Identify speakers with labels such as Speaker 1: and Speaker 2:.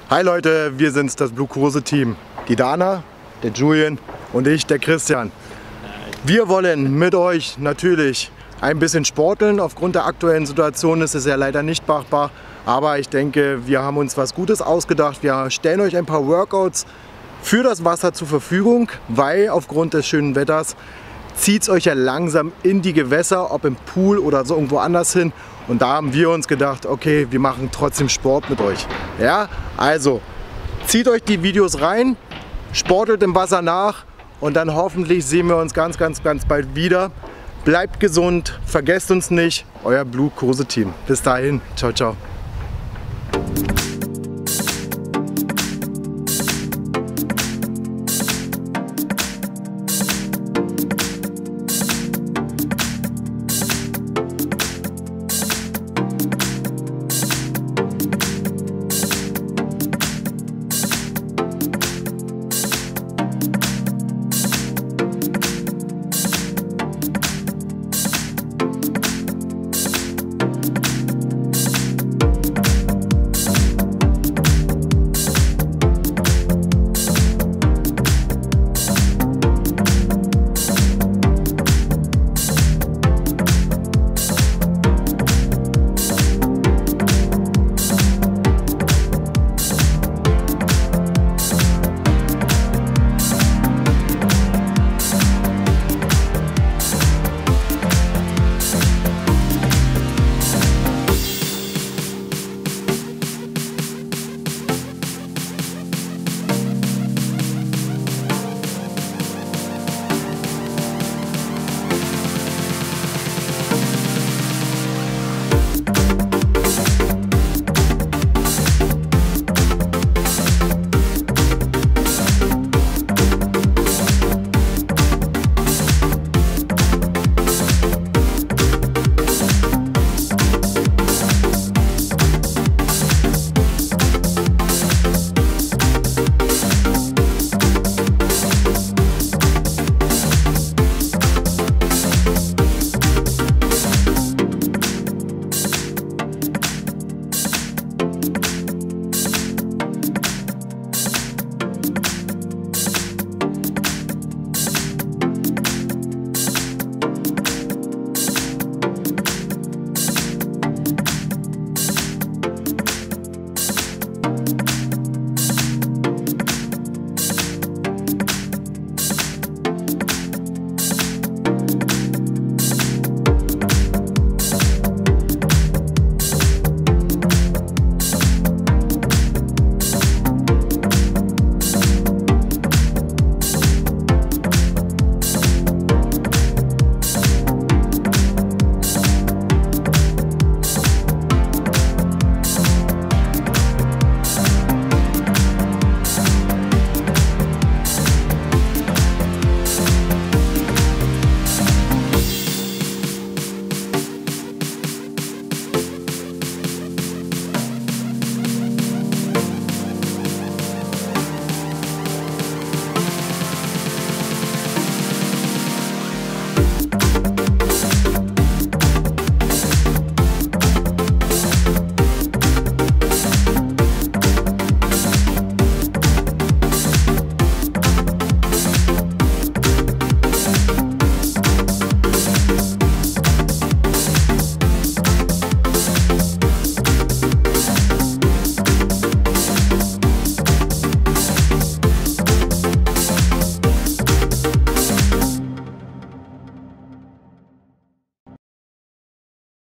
Speaker 1: Hi Leute, wir sind's, das Blue Kurse Team. Die Dana, der Julian und ich, der Christian. Wir wollen mit euch natürlich ein bisschen sporteln. Aufgrund der aktuellen Situation ist es ja leider nicht machbar. Aber ich denke, wir haben uns was Gutes ausgedacht. Wir stellen euch ein paar Workouts für das Wasser zur Verfügung, weil aufgrund des schönen Wetters zieht es euch ja langsam in die Gewässer, ob im Pool oder so irgendwo anders hin. Und da haben wir uns gedacht, okay, wir machen trotzdem Sport mit euch. Ja, also zieht euch die Videos rein, sportelt im Wasser nach und dann hoffentlich sehen wir uns ganz bald wieder. Bleibt gesund, vergesst uns nicht, euer Blue Kurse Team. Bis dahin, ciao, ciao.